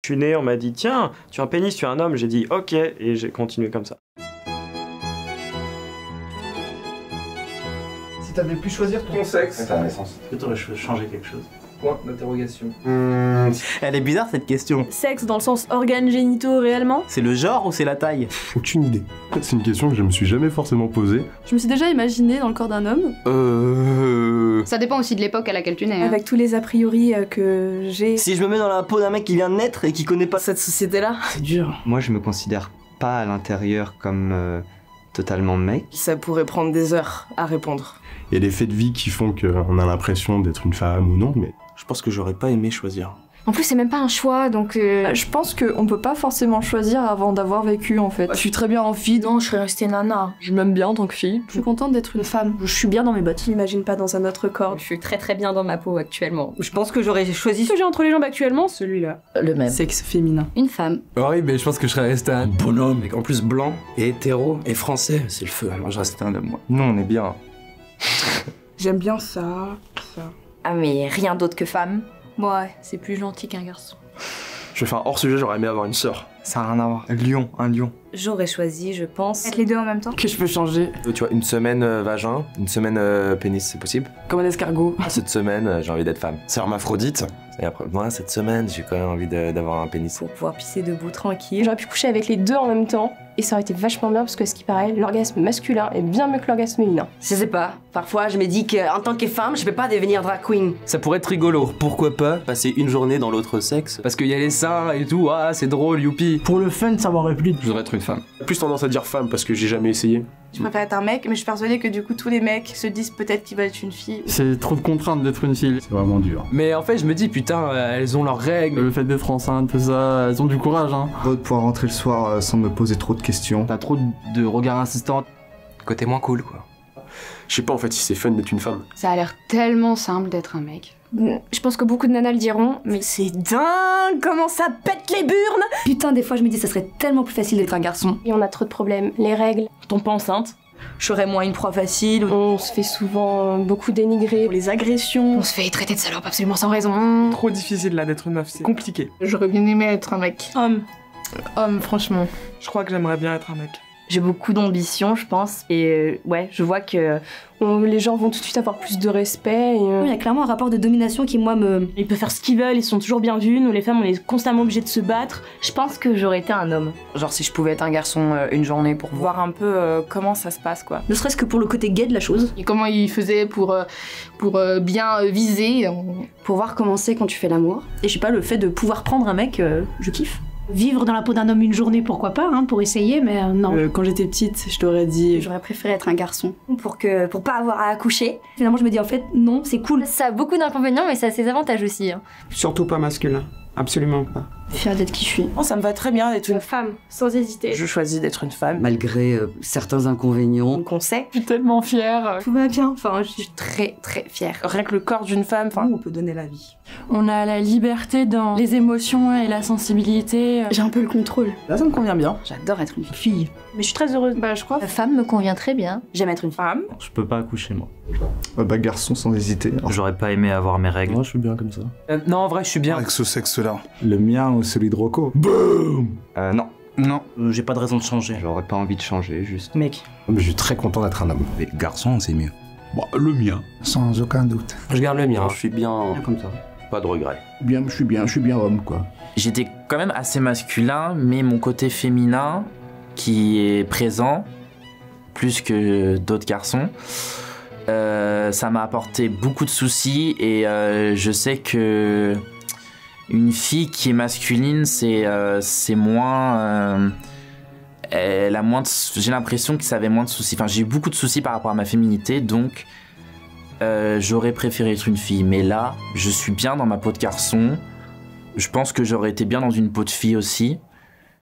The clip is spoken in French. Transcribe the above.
Je suis né, on m'a dit tiens, tu as un pénis, tu es un homme. J'ai dit ok, et j'ai continué comme ça. Si t'avais pu choisir ton sexe, C'est la naissance. Est-ce que t'aurais changé quelque chose? point d'interrogation. Elle est bizarre cette question. Sexe dans le sens organes génitaux réellement? C'est le genre ou c'est la taille? Aucune idée. En fait, c'est une question que je me suis jamais forcément posée. Je me suis déjà imaginée dans le corps d'un homme. Ça dépend aussi de l'époque à laquelle tu nais. Hein. Avec tous les a priori que j'ai. Si je me mets dans la peau d'un mec qui vient de naître et qui connaît pas Cette société-là. C'est dur. Moi, je me considère pas à l'intérieur comme totalement mec. Ça pourrait prendre des heures à répondre. Il y a des faits de vie qui font qu'on a l'impression d'être une femme ou non, mais Je pense que j'aurais pas aimé choisir. En plus, c'est même pas un choix, donc... Je pense qu'on peut pas forcément choisir avant d'avoir vécu en fait. Je suis très bien en fille. Non, je serais restée nana. Je m'aime bien en tant que fille. Je suis contente d'être une femme. Je suis bien dans mes bottes. Je m'imagine pas dans un autre corps. Je suis très bien dans ma peau actuellement. Je pense que j'aurais choisi Ce que j'ai entre les jambes actuellement, celui-là. Le même. Sexe féminin. Une femme. Oui, mais je pense que je serais resté un bonhomme. En plus blanc et hétéro et français, c'est le feu. Moi je reste un homme, moi. Nous on est bien. J'aime bien ça. Ah mais rien d'autre que femme. Ouais, c'est plus gentil qu'un garçon. Je vais faire un hors-sujet, j'aurais aimé avoir une sœur. Ça a rien à voir. Lion, un lion. J'aurais choisi, je pense... Être les deux en même temps. Que je peux changer. Tu vois, une semaine vagin, une semaine pénis, c'est possible? Comme un escargot. Cette semaine, j'ai envie d'être femme. C'est hermaphrodite. Et après, moi, cette semaine, j'ai quand même envie d'avoir un pénis. Pour pouvoir pisser debout tranquille. J'aurais pu coucher avec les deux en même temps et ça aurait été vachement bien parce que ce qui paraît, l'orgasme masculin est bien mieux que l'orgasme féminin. Je sais pas. Parfois, je me dis qu'en tant que femme, je peux pas devenir drag queen. Ça pourrait être rigolo. Pourquoi pas passer une journée dans l'autre sexe? Parce qu'il y a les seins et tout, ah c'est drôle, youpi. Pour le fun, ça m'aurait plu. Je voudrais être une femme. plus tendance à dire femme parce que j'ai jamais essayé. Je préfère être un mec, mais je suis persuadée que du coup tous les mecs se disent peut-être qu'ils veulent être une fille. C'est trop de contraintes d'être une fille. C'est vraiment dur. Mais en fait, je me dis, putain, elles ont leurs règles. Le fait d'être enceinte, tout ça, elles ont du courage, hein. De pouvoir rentrer le soir sans me poser trop de questions. T'as trop de regards insistants. Côté moins cool, quoi. Je sais pas en fait si c'est fun d'être une femme. Ça a l'air tellement simple d'être un mec. Je pense que beaucoup de nanas le diront, mais C'est dingue comment ça pète les burnes. Putain, des fois je me dis ça serait tellement plus facile d'être un garçon. et on a trop de problèmes. Les règles, Je tombe pas enceinte. Je serais moins une proie facile. on se fait souvent beaucoup dénigrer. Les agressions. On se fait traiter de salope absolument sans raison. Trop difficile là d'être une meuf, c'est compliqué. J'aurais bien aimé être un mec. Homme. Homme, franchement. Je crois que j'aimerais bien être un mec. J'ai beaucoup d'ambition, je pense. Et ouais, je vois que... Les gens vont tout de suite avoir plus de respect. Il y a clairement un rapport de domination qui, moi, me... Ils peuvent faire ce qu'ils veulent, ils sont toujours bien vus. Nous, les femmes, on est constamment obligés de se battre. Je pense que j'aurais été un homme. Genre si je pouvais être un garçon une journée pour Voir un peu comment ça se passe, quoi. Ne serait-ce que pour le côté gay de la chose. Et comment il faisait pour bien viser. Pour voir comment c'est quand tu fais l'amour. Et je sais pas, le fait de pouvoir prendre un mec, je kiffe. Vivre dans la peau d'un homme une journée, pourquoi pas, hein, pour essayer, mais non. Quand j'étais petite, je t'aurais dit... J'aurais préféré être un garçon. Pour pas avoir à accoucher. Finalement, je me dis en fait, non, c'est cool. Ça a beaucoup d'inconvénients, mais ça a ses avantages aussi. Hein. Surtout pas masculin. Absolument pas. Fière d'être qui je suis. Oh, ça me va très bien d'être une... Femme, sans hésiter. Je choisis d'être une femme. Malgré certains inconvénients. Qu'on sait. Je suis tellement fière. Tout va bien. Enfin, je suis très fière. Rien que le corps d'une femme, enfin, on peut donner la vie. On a la liberté dans les émotions et la sensibilité. J'ai un peu le contrôle. Là, ça me convient bien. J'adore être une fille. Mais je suis très heureuse. Bah, je crois. La femme me convient très bien. J'aime être une femme. Je peux pas accoucher moi. Bah garçon sans hésiter. J'aurais pas aimé avoir mes règles. Moi je suis bien comme ça. Non, en vrai, je suis bien. Avec ce sexe-là. Le mien ou celui de Rocco? Non. Non, j'ai pas de raison de changer. J'aurais pas envie de changer, juste. Mec. Mais je suis très content d'être un homme. Les garçons, c'est mieux. Le mien. Sans aucun doute. Je garde le mien. Je suis bien Comme ça. pas de regret. Bien, je suis bien homme quoi. J'étais quand même assez masculin, mais mon côté féminin, qui est présent, plus que d'autres garçons, ça m'a apporté beaucoup de soucis et je sais que une fille qui est masculine, c'est moins... elle a moins j'ai l'impression que ça avait moins de soucis. Enfin, j'ai eu beaucoup de soucis par rapport à ma féminité, donc j'aurais préféré être une fille. Mais là, je suis bien dans ma peau de garçon. Je pense que j'aurais été bien dans une peau de fille aussi.